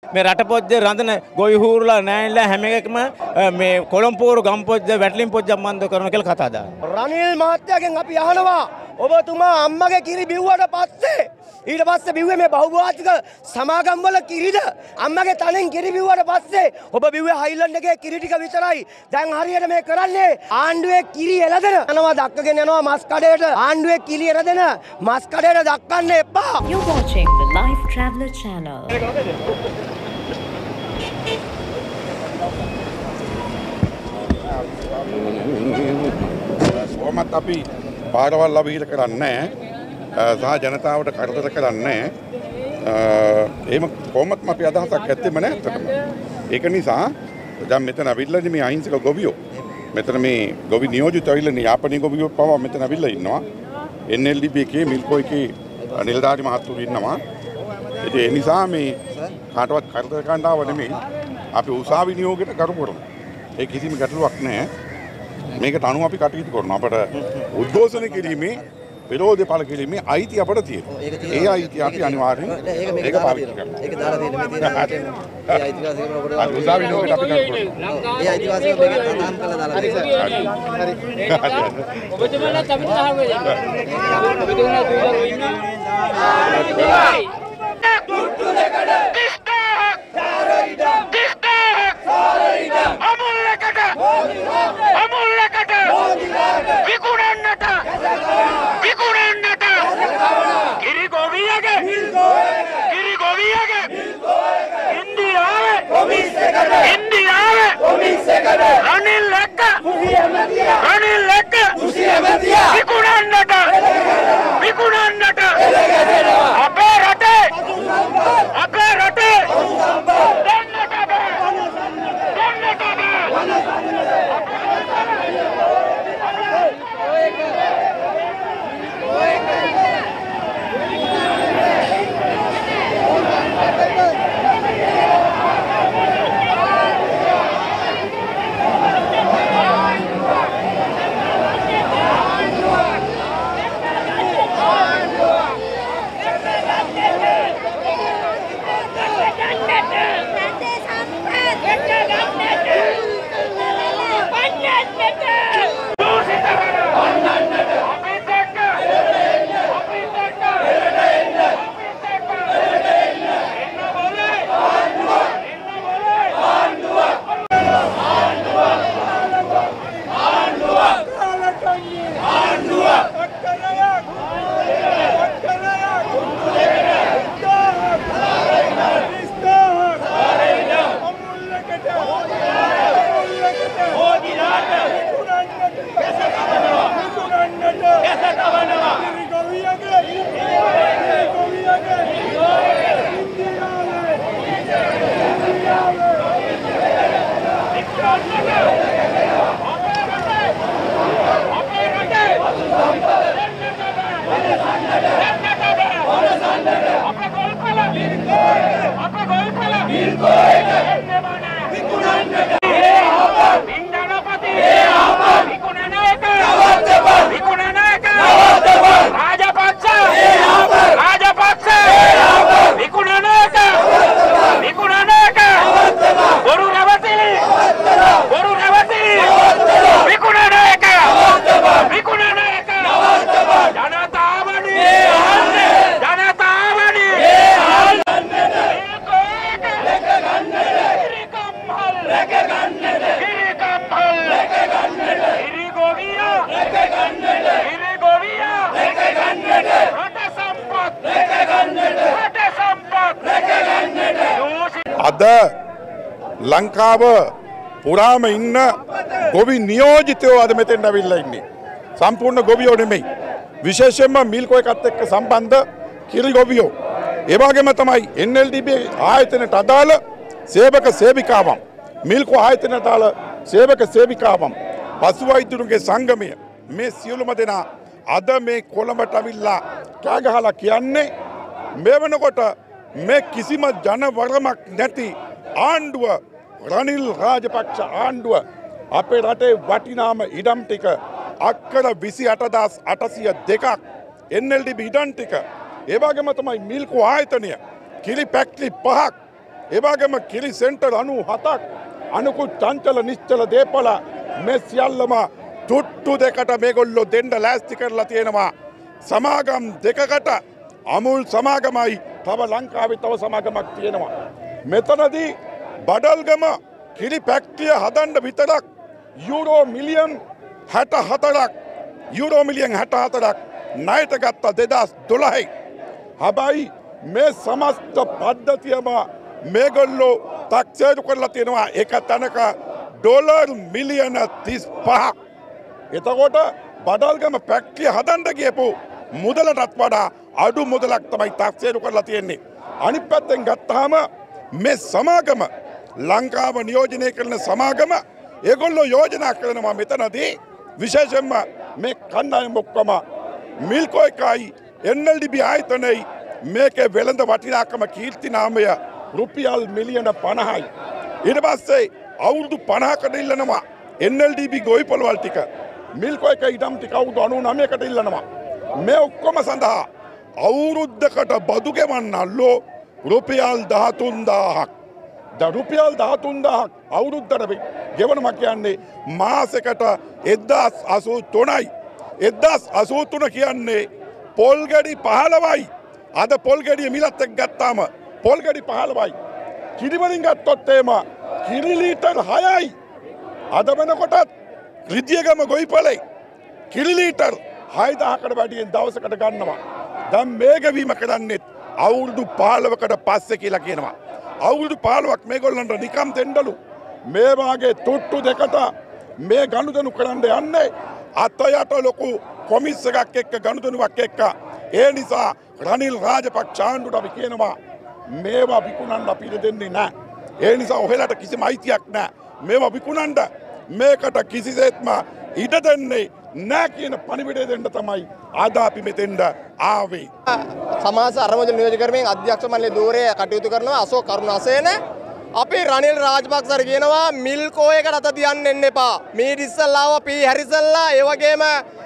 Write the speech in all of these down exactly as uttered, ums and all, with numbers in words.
මේ රට පොජ්ජේ රඳන ගොවි හූරුලා නෑන්ලා හැම එකක්ම මේ කොළඹපුර ගම්පොජ්ජ වැටලින් පොජ්ජක් මන්ද කරන කියලා කතා දානවා. රනිල් මහත්තයාගෙන් අපි අහනවා ඔබතුමා අම්මගේ කිරි බිව්වට පස්සේ ඊට පස්සේ බිව්වේ මේ බහුභාෂික සමාගම් වල කිරිද අම්මගේ තනෙන් කිරි බිව්වට පස්සේ ඔබ බිව්වේ හයිලන්ඩ් එකේ කිරි ටික විතරයි. දැන් හරියට මේ කරන්නේ ආණ්ඩුවේ කිරි එළදෙන යනවා දක්කගෙන යනවා මස් කඩේට. ආණ්ඩුවේ කිරි එළදෙන මස් කඩේට දක්කන්න එපා. You watching the Life Traveller channel. කොහොමත් අපි පාරවල් අවහිර කරන්නේ සහ ජනතාවට කරදර කරන්නේ එහෙම කොහොමත්ම අපි අදහසක් ඇත්තෙම නැහැ අතටම. ඒක නිසා දැන් මෙතන අවිල්ලානේ මේ අහිංසක ගොවියෝ. මෙතන මේ ගොවි නියෝජිත අවිල්ලානේ යාපනීය ගොවියෝ පවා මෙතන අවිල්ලා ඉන්නවා. එන් එල් ඩී බී එකේ මිල්කෝ එකේ නිලධාරි මහත්තුරු ඉන්නවා. ඉතින් ඒ නිසා මේ කාටවත් කරදර කරන්න ආව නෙමෙයි. අපි උසාවි නියෝගයට කරු කරනවා. ඒ කිසිම ගැටලුවක් නැහැ. මේකට අනුව අපි කටයුතු කරනවා. අපට උද්ඝෝෂණය කිරීමේ විරෝධය පළ කිරීමේ අයිතිය අපට තියෙනවා. ඒ අයිතිය අපි අනිවාර්යෙන් ඒක පාවිච්චි කරනවා. ඒක දාලා තියෙන මේ තියෙන ඒ අයිතිවාසිකම ඔබට අපි උසාවි නියෝගයට අපි කරු කරනවා. ඒ අයිතිවාසිකම මේක තහනම් කරලා දාලා තියෙනවා. හරි. ඔබතුමාලත් අපිට අහුවේ යනවා. ඔබතුමාලා දුවලා ඉන්නවා. දුට්ටු දෙකඩ තිස්තාක් සාරයිඩම් තිස්තාක් සාරයිඩම් අමුල්ලකට අමුල්ලකට විකුණන්නට විකුණන්නට කිරි ගොවියගේ කිරි ගොවියගේ ඉන්දියාවේ කොමිස් එකට ඉන්දියාවේ කොමිස් එකට රනිල් ලැක්ක රනිල් ලැක්ක විකුණන්නට විකුණන්නට අපේ රටේ අපේ රටේ දෙන්නට බෑ දෙන්නට අද ලංකාව පුරාම ඉන්න ගොවි නියෝජිතයෝ අද මෙතෙන් ඇවිල්ලා ඉන්නේ. සම්පූර්ණ ගොවියෝ නෙමෙයි. විශේෂයෙන්ම මිල්කෝ එකත් එක්ක සම්බන්ධ කිරි ගොවියෝ. ඒ වගේම තමයි එන් එල් ඩී බී ආයතනයට අදාළ සේවක සේවිකාවන්. මිල්කෝ ආයතනයට අදාළ සේවක සේවිකාවන්. පසු වෛද්‍යුන්ගේ සංගමය මේ සියලුම දෙනා අද මේ කොළඹට අවිල්ලා කෑ ගහලා කියන්නේ මේ වෙනකොට මේ කිසිම ජනවරමක් නැති ආණ්ඩුව රනිල් රාජපක්ෂ ආණ්ඩුව අපේ රටේ වටිනාම ඉඩම් ටික අක්කර විසි අට හදාස් අටසිය දෙකක් එන් එල් ඩී බී ඉඩම් ටික ඒ වගේම තමයි මිල්කෝ ආයතනය කිරි පැක්ටරි පහක් ඒ වගේම කිරි සෙන්ටර් අනූ හතක් අනුකුත් චංචල නිශ්චල දේපල මේ සියල්ලම තුට්ටු දෙකට මේගොල්ලෝ දෙන්න ලෑස්ති කරලා තියෙනවා. සමාගම් දෙකකට අමුල් සමාගමයි තව ලංකාවේ තව සමාගමක් තියෙනවා. මෙතනදී බඩල්ගම කිරි පැක්ටිය හදන්න විතරක් යුරෝ මිලියන් හැට හතරක් යුරෝ මිලියන් හැට හතරක් ණයට ගත්ත දෙදහස් දොළහයි. හැබැයි මේ සමස්ත පද්ධතියම මේගොල්ලෝ තක්සේරු කරලා තියෙනවා එක තැනක ඩොලර් මිලියන තිස් පහක්. එතකොට බඩල්ගම පැක්ටිය හදන්න ගියපු මුදලටත් වඩා අඩු මුදලක් තමයි තක්සේරු කරලා තියෙන්නේ. අනිත් පැත්තෙන් ගත්තාම මේ සමාගම ලංකාව නියෝජනය කරන සමාගම ඒගොල්ලෝ යෝජනා කරනවා මෙතනදී විශේෂයෙන්ම මේ කණ්ඩායම ඔක්කොම මිල්කෝ එකයි එන් එල් ඩී බී ආයතනයයි මේකේ වෙළඳ වටිනාකම කීර්ති නාමය රුපියල් මිලියන පනහයි. ඊට පස්සේ අවුරුදු පනහකට ඉල්ලනවා එන් එල් ඩී බී ගොවිපළවල් ටික මිල්කෝ එක ඉඩම් ටික අවුරුදු අනූ නවයකට ඉල්ලනවා. මේ ඔක්කොම සඳහා අවුරුද්දකට බදු ගෙවන්නල්ලෝ රුපියල් දහතුන් දාහක්. ද රුපියල් දහතුන් දාහක් අවුරුද්දට ගෙවනවා කියන්නේ මාසෙකට එක්දාස් අසූ තුනයි. එක්දාස් අසූ තුන කියන්නේ පොල්ගඩි පහළොවයි. අද පොල්ගඩිය මිලත් එක්ක ගත්තාම පොල්ගඩි පහළොවයි. කිරි වලින් ගත්තොත් එහෙම කිරි ලීටර් හයයි. අද වෙනකොටත් රිදියගම ගොවිපළේ කිරි ලීටර් හයදාහකට වැඩියෙන් දවසකට ගන්නවා. දැන් මේ ගෙවීම කරන්නේ අවුරුදු පහළොවකට පස්සේ කියලා කියනවා. අවුරුදු පහළොවක් මේගොල්ලන්ට නිකම් දෙන්නලු. මේ වාගේ තුට්ටු දෙකට මේ ගනුදෙනු කරන්න යන්නේ අතයට ලොකු කොමිස් එකක් එක්ක ගනුදෙනුවක් එක්ක. ඒ නිසා රනිල් රාජපක්ෂ ආණ්ඩුවට අපි කියනවා මේවා විකුණන්න අපි දෙන්නේ නැහැ. ඒ නිසා ඔහෙලට කිසිම අයිතියක් නැහැ. මේවා විකුණන්න මේකට කිසිසේත්ම ඉඩ දෙන්නේ නැහැ කියන පණිවිඩය දෙන්න තමයි අද අපි මෙතෙන්ට ආවේ. සමාජ අරමුදල් නියෝජ්‍ය කර්මයෙන් අධ්‍යක්ෂ මණ්ඩලයේ ධූරයේ කටයුතු කරනවා අශෝක් කරුණාසේන. අපි රනිල් රාජපක්ෂට කියනවා මිල්කෝ එකට අත තියන්න එන්න එපා. මීඩිස්සල්ලාව පී හැරිසල්ලා ඒ වගේම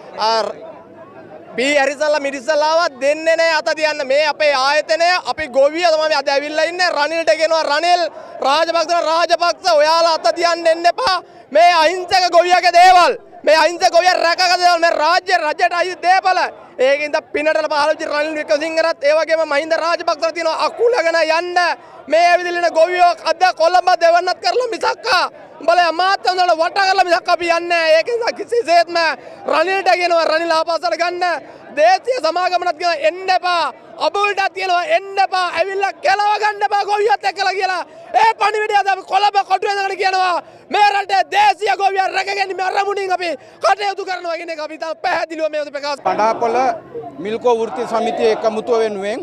පී හැරිසල්ලා මිඩිස්සල්ලාව දෙන්නේ නැහැ අත තියන්න. මේ අපේ ආයතනය අපි ගොවිය තමයි අද ඇවිල්ලා ඉන්නේ. රනිල්ට කියනවා රනිල් රාජපක්ෂ රාජපක්ෂ ඔයාලා අත තියන්න එන්න එපා. මේ අහිංසක ගොවියගේ දේවල් මේ අහිංසක ගොවිය රැකගත දේවල් මේ රාජ්‍ය රජයට අයිති දේපල. ඒකින්ද පිනටල පහළ වෙච්ච රනිල් වික්‍රමසිංහරත් ඒ වගේම මහින්ද රාජපක්ෂට තියෙනවා අකුලගෙන යන්න. මේ ඇවිදින ගොවියෝ අද කොළඹ දෙවන්නත් කරලා මිසක්කා උඹලා අමාත්‍යවල වට කරලා මිසක් අපි යන්නේ නැහැ. ඒකින්ද කිසිසේත්ම රනිල්ට කියනවා රනිල් ආපස්සට ගන්න. දේශීය සමාගමනත් කියනවා එන්න එපා. අබුල්ටත් කියනවා එන්න එපා. ඇවිල්ලා කෙලව ගන්න එපා ගොවියත් එක්කලා කියලා. ඒ පණිවිඩය අද අපි කොළඹ කොටුවේ දාගෙන කියනවා මේ රටේ දේශීය ගොවියන් රැකගැනීමේ අරමුණින් අපි කටයුතු කරනවා කියන එක අපි තාම පැහැදිලිව මේ ප්‍රකාශ කඩාපොළ මිල්කෝ වෘත්ති සමිතිය එකමුතුව වෙනුවෙන්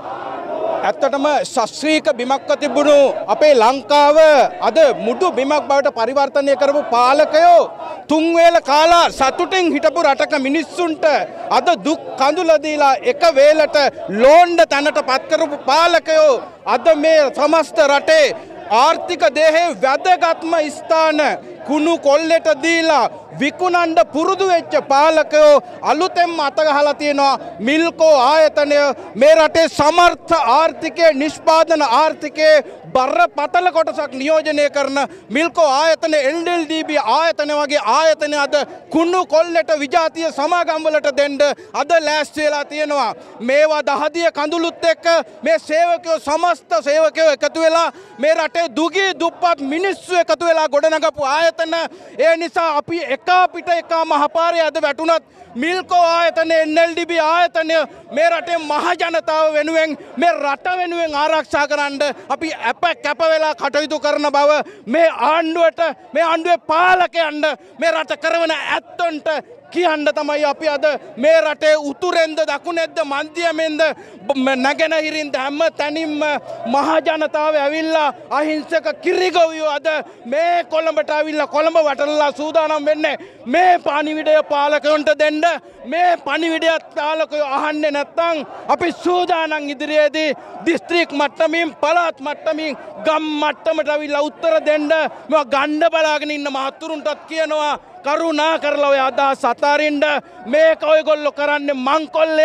ඇත්තටම ශාස්ත්‍රීය බිමක්ව තිබුණු අපේ ලංකාව අද මුඩු බිමක් බවට පරිවර්තනය කරපු පාලකයෝ තුන් වේල කාලා සතුටින් හිටපු රටක මිනිස්සුන්ට අද දුක් කඳුල දීලා එක වේලට ලෝණ්ඩ තැනට පත් කරපු පාලකයෝ අද මේ සමස්ත රටේ ආර්ථික දේහේ වැදගත්ම ස්ථාන කුණු කොල්ලෙට දීලා විකුණන්න පුරුදු වෙච්ච පාලකයෝ අලුතෙන්ම අතගහලා තියෙනවා මිල්කෝ ආයතනය මේ රටේ සමර්ථ ආර්ථිකයේ නිෂ්පාදන ආර්ථිකයේ බරපතල කොටසක් නියෝජනය කරන මිල්කෝ ආයතන එල් එල් ඩී බී ආයතන වගේ ආයතන අද කුණු කොල්ලෙට විජාතිය සමාගම් වලට දෙන්න අද ලෑස්ති වෙලා තියෙනවා. මේවා දහදිය කඳුළුත් එක්ක මේ සේවකයෝ සමස්ත සේවකයෝ එකතු වෙලා මේ රටේ දුගී දුප්පත් මිනිස්සු එකතු වෙලා ගොඩනගපු ආයතන. ඒ නිසා අපි එකා පිට එකා මහපාරේ අද වැටුණත් මිල්කෝ ආයතන එන් එල් ඩී බී ආයතනය මේ රටේ මහ ජනතාව වෙනුවෙන් මේ රට වෙනුවෙන් ආරක්ෂා කරන්න අපි අප කැප වෙලා කටයුතු කරන බව මේ ආණ්ඩුවට මේ ආණ්ඩුවේ පාලකයන්ට මේ රට කරවන ඇත්තන්ට කියන්න තමයි අපි අද මේ රටේ උතුරෙන්ද දකුණෙන්ද මන්දියමෙන්ද නැගෙනහිරින්ද හැම තැනින්ම මහ ජනතාව ඇවිල්ලා අහිංසක කිරිගොවියෝ අද මේ කොළඹට ඇවිල්ලා කොළඹ වටලලා සූදානම් වෙන්නේ මේ පණිවිඩය පාලකයන්ට දෙන්න. මේ පණිවිඩයත් පාලකයෝ අහන්නේ නැත්නම් අපි සූදානම් ඉදිරියේදී දිස්ත්‍රික් මට්ටමින් පළාත් මට්ටමින් ගම් මට්ටමට ඇවිල්ලා උත්තර දෙන්න මේවා ගන්න බලාගෙන ඉන්න මහතුරුන්ටත් කියනවා කරුණා කරලා ඔය අදහස් අතාරින්න. මේක ඔයගොල්ලෝ කරන්නේ මංකොල්ලයක්.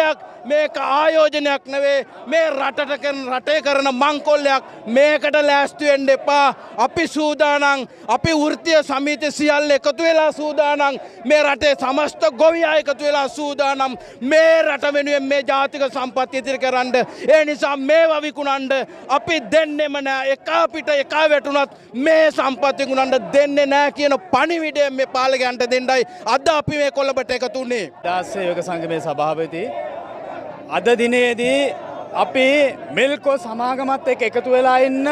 මේක ආයෝජනයක් නෙවෙයි මේ රටට කරන රටේ කරන මංකොල්ලයක් මේකට ලෑස්ති වෙන්න එපා අපි සූදානම් අපි වෘත්තීය සමිති සියල්ල එකතු වෙලා සූදානම් මේ රටේ සමස්ත ගොවියා එකතු වෙලා සූදානම් මේ රට වෙනුවෙන් මේ ජාතික සම්පත් ඉදිරි කරන්න ඒ නිසා මේවා විකුණන්න අපි දෙන්නෙම නෑ එක අපිට එක වැටුණත් මේ සම්පත් විකුණන්න දෙන්නේ නෑ කියන පණිවිඩය මේ පාලකයන්ට දෙන්නයි අද අපි මේ කොළඹට එකතු වුණේ දාස්සේ යෝග සංගමේ සභාපති අද දිනේදී අපි මිල්කෝ සමාගමත් එක්ක එකතු වෙලා ඉන්න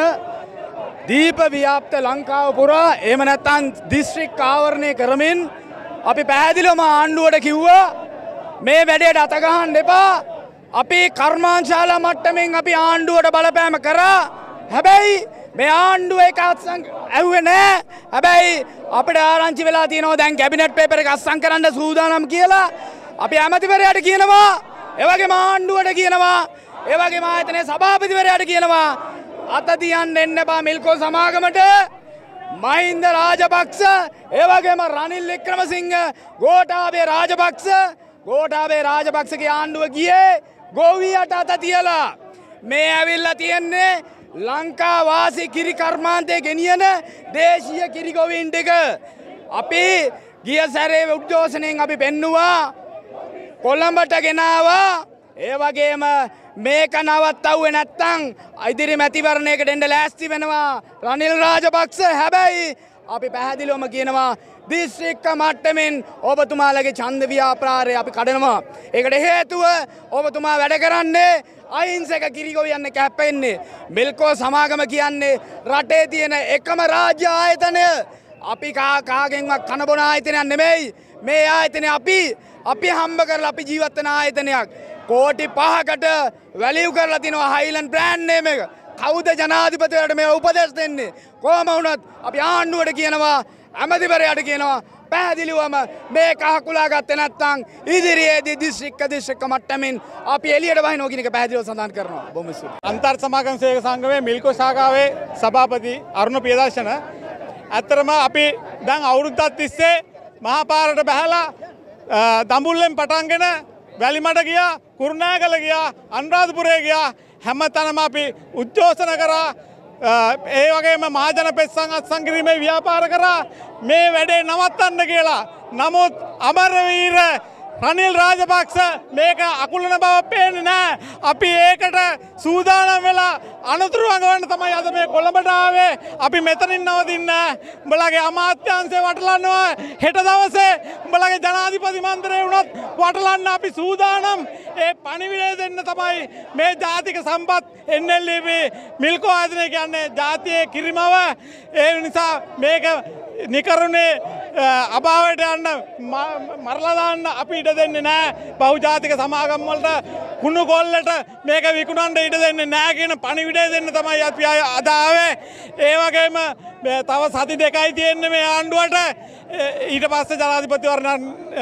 දීප ව්‍යාප්ත ලංකාව පුරා එහෙම නැත්නම් දිස්ත්‍රික් ආවරණය කරමින් අපි පැහැදිලිවම ආණ්ඩුවට කිව්වා මේ වැඩේට අත ගහන්න එපා අපි කර්මාන්තශාලා මට්ටමින් අපි ආණ්ඩුවට බලපෑම කරා හැබැයි මේ ආණ්ඩුව එක අත්සන් ඇහුවේ නෑ හැබැයි අපිට ආරංචි වෙලා තියෙනවා දැන් කැබිනට් පේපර් එක අත්සන් කරන්න සූදානම් කියලා අපි ඇමතිවරයාට කියනවා ඒ වගේම ආණ්ඩුවට කියනවා ඒ වගේම ආයතනයේ සභාපතිවරයාට කියනවා අත තියන්න එන්න බා මිල්කෝ සමාගමට මහින්ද රාජපක්ෂ ඒ වගේම රනිල් වික්‍රමසිංහ ගෝඨාභය රාජපක්ෂ ගෝඨාභය රාජපක්ෂගේ ආණ්ඩුව ගියේ ගෝවියට අත තියලා මේ ඇවිල්ලා තියන්නේ ලංකා වාසී කිරි කර්මාන්තයේ ගෙනියන දේශීය කිරි ගොවීන් ටික අපි ගිය සැරේ උද්ඝෝෂණයෙන් අපි පෙන්නුවා කොළඹට ගෙනාවා ඒ වගේම මේක නවත්තවුවේ නැත්තම් ඉදිරි මැතිවරණයකට එන්න ලෑස්ති වෙනවා රනිල් රාජපක්ෂ හැබැයි අපි පැහැදිලිවම කියනවා දිස්ත්‍රික්ක මට්ටමින් ඔබතුමාලගේ ඡන්ද ව්‍යාපාරය අපි කඩනවා ඒකට හේතුව ඔබතුමා වැඩ කරන්නේ අහිංසක කිරිගොවියන් එක්ක හැප්පෙන්නේ මිල්කෝ සමාගම කියන්නේ රටේ තියෙන එකම රාජ්‍ය ආයතනය අපි කා කාගෙන්වත් කන බොන ආයතනයක් නෙමෙයි මේ ආයතනය අපි අපි හම්බ කරලා අපි ජීවත් වෙන ආයතනයක් කෝටි පහකට වැලියු කරලා තිනවා හයිලන්ඩ් බ්‍රෑන්ඩ් නේම් එක කවුද ජනාධිපතිවරට මේ උපදෙස් දෙන්නේ කොහම වුණත් අපි ආණ්ඩුවට කියනවා ඇමතිවරයාට කියනවා පැහැදිලිවම මේ කහකුලා ගත්තේ නැත්නම් ඉදිරියේදී දිස්ත්‍රික්ක දිස්ත්‍රික්ක මට්ටමින් අපි එළියට වහිනවා කියන එක පැහැදිලිව සඳහන් කරනවා බොහොම ස්තුතියි අන්තර් සමාගම් සේවක සංගමයේ මිල්කෝ ශාඛාවේ සභාපති අරුණ පියදර්ශන ඇත්තටම අපි දැන් අවුරුද්දක් තිස්සේ මහා පාරට බහැලා දඹුල්ලෙන් පටන්ගෙන වැලිමඩ ගියා කුරුණෑගල ගියා අනුරාධපුරේ ගියා හැමතැනම අපි උද්ඝෝෂණ කරා ඒ වගේම මහජන පෙත්සම් අත්සන් කිරීමේ ව්‍යාපාර කරා මේ වැඩේ නවත්තන්න කියලා. නමුත් අමරවීර රනිල් රාජපක්ෂ මේක අකුලන බව පේන්නේ නැහැ. අපි ඒකට සූදානම් වෙලා අනුතුරු අඟවන්න තමයි අද මේ කොළඹට ආවේ. අපි මෙතනින් නවතින්නේ නැහැ. උඹලගේ අමාත්‍යාංශය වටලනවා. හෙට දවසේ උඹලගේ ජනාධිපති මන්දිරේ වුණත් වටලන්න අපි සූදානම්. ඒ පණිවිඩය දෙන්න තමයි මේ ජාතික සම්පත් එන් එල් ඊ පී මිල්කෝ ආයතනය කියන්නේ ජාතියේ කිරිමව. ඒ නිසා මේක නිකරුණේ අභාවයට යන්න මරලා දාන්න අපි ඉඩ දෙන්නේ නැහැ. බහුජාතික සමාගම් වලට කුණු කොල්ලට මේක විකුණන්න ඉඩ දෙන්නේ නැහැ කියන පණිවිඩය දෙන්න තමයි අපි අද ආවේ. ඒ වගේම තව සති දෙකයි තියෙන්නේ මේ ආණ්ඩුවට. ඊට පස්සේ ජනාධිපතිවරණ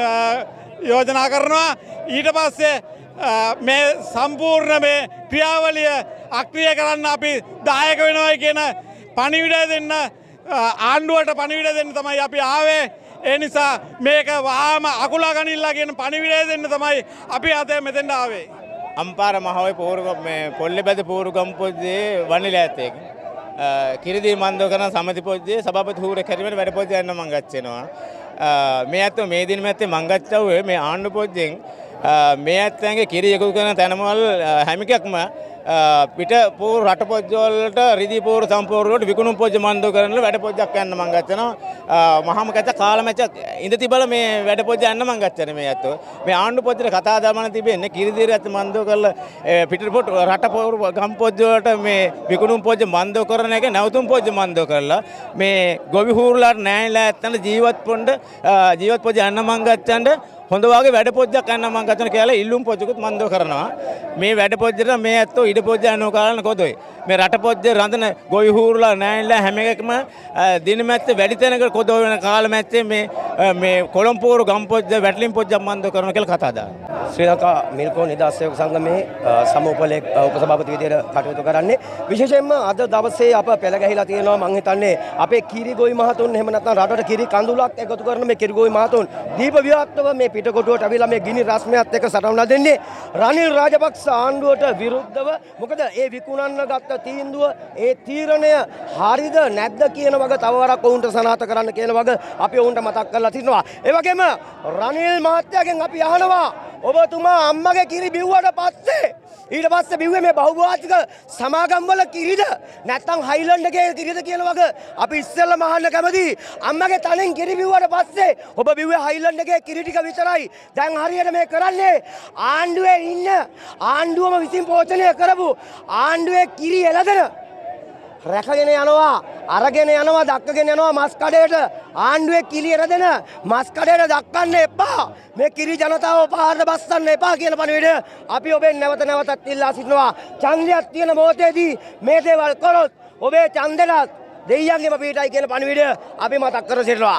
යෝජනා කරනවා. ඊට පස්සේ මේ සම්පූර්ණ මේ ක්‍රියාවලිය අක්‍රිය කරන්න අපි දායක වෙනවයි කියන පණිවිඩය දෙන්න ආණ්ඩුවට පණිවිඩ දෙන්න තමයි අපි ආවේ. ඒ නිසා මේක වහාම අකුලා ගනිල්ලා කියන පණිවිඩය දෙන්න තමයි අපි අද මෙතෙන්ට ආවේ. අම්පාර මහවයි පෝරුග මේ පොල්ලෙබැද පෝරුගම් පොද්දේ වනිලෑතේක කිරිදී මන්දෝ කරන සමති පොද්දේ සභාපති හූරේ කැරිමේ වැඩ පොද්දේ යන්න මං ගච්චෙනවා. මේ අතෝ මේ දින මැත්තේ මං ගච්චවුවේ මේ ආණ්ඩු පොද්දෙන් මේ අත්තන්ගේ කිරි එකතු කරන තැනමල් හැම එකක්ම පිට පෝර රට පොජ්ජවලට රිදී පෝර සම්පූර්ණවට විකුණුම් පොජ්ජ මන්දෝ කරන වැඩ පොජ්ජක් යන්න මං ගච්චනවා. මහම කැත කාලමැච ඉඳ තිබල මේ වැඩ පොජ්ජ යන්න මං ගච්චනේ මේ අතෝ. මේ ආණ්ඩු පොජ්ජේ කතා දාමන තිබෙන්නේ කිරිදීරත් මන්දෝ කරලා පිට පොට රට පෝර ගම් පොජ්ජ වලට මේ විකුණුම් පොජ්ජ මන්දෝ කරන එක නැවතුම් පොජ්ජ මන්දෝ කරලා මේ ගොවි හූරුලාට නෑනලා ඇත්තන ජීවත් පොණ්ඩ ජීවත් පොජ්ජ යන්න මං ගච්චන්න හොඳ වාගේ වැඩ පොජ්ජක් යන්න මං ගත්තන කියලා ඉල්ලුම් පොජ්ජකුත් මන්දෝ කරනවා. මේ වැඩ පොජ්ජට මේ ඇත්තෝ ඉඩ පොජ්ජ යනවා කාලන කොතොයි. මේ රට පොජ්ජේ රඳන ගොවි හූරුලා නෑනලා හැම එකක්ම දින මැත්තේ වැඩි තැනකට කොදෝ වෙන කාල මැත්තේ මේ මේ කොළඹපුර ගම් පොජ්ජ වැටලින් පොජ්ජක් මන්දෝ කරනවා කියලා කතා දානවා. ශ්‍රී ලංකා මිල්කෝ නිදහස් සේවක සංගමේ සමූපලේක උපසභාපති විදියට කටයුතු කරන්නේ. විශේෂයෙන්ම අද දවසේ අප පෙළ ගැහිලා තියෙනවා මං හිතන්නේ අපේ කිරි ගොවි මහතුන් එහෙම නැත්නම් රටට කිරි කඳුලක් එකතු කරන මේ කිරි ගොවි මහතුන් දීප ව්‍යාප්තව මේ පිට පිටකොටුවට අවිලා මේ ගිනි රස්මයත් එක්ක සටන් දෙන්නේ රනිල් රාජපක්ෂ ආණ්ඩුවට විරුද්ධව. මොකද ඒ විකුණන්න ගත්ත තීන්දුව ඒ තීරණය හරිද නැද්ද කියන වගේ තව වරක් ඔවුන්ට සනාථ කරන්න කියන වගේ අපි ඔවුන්ට මතක් කරලා තිනවා. ඒ වගේම රනිල් මහත්තයාගෙන් අපි අහනවා ඔබතුමා අම්මගේ කිරි බිව්වට පස්සේ ඊට පස්සේ බිව්වේ මේ බහුභාෂික සමාගම් වල කිරිද නැත්නම් හයිලන්ඩ් එකේ කිරිද කියන වගේ අපි ඉස්සෙල්ලාම අහන්න කැමතියි. අම්මගේ තනෙන් කිරි බිව්වට පස්සේ ඔබ බිව්වේ හයිලන්ඩ් එකේ කිරි ටික විතරයි. දැන් හරියට මේ කරන්නේ ආණ්ඩුවේ ඉන්න ආණ්ඩුවම විසින් පෝෂණය කරපු ආණ්ඩුවේ කිරි එළදෙන රැකගෙන යනවා අරගෙන යනවා දක්කගෙන යනවා මස් කඩේට ආණ්ඩුවේ කිරි එළදෙන මස් කඩේට දක්කන්න එපා. මේ කිරි ජනතාව පාරට බස්සන්න එපා කියන පණිවිඩය අපි ඔබෙන් නැවත නැවතත් ඉල්ලා සිටිනවා. ඡන්දයක් තියෙන මොහොතේදී මේ දේවල් කරොත් ඔබේ ඡන්දෙට දෙයියන්ගේම පිටයි කියන පණිවිඩය අපි මතක් කර සිටිනවා.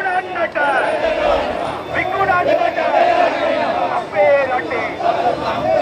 විකුණන්නට විකුණන්නට අපේ රටේ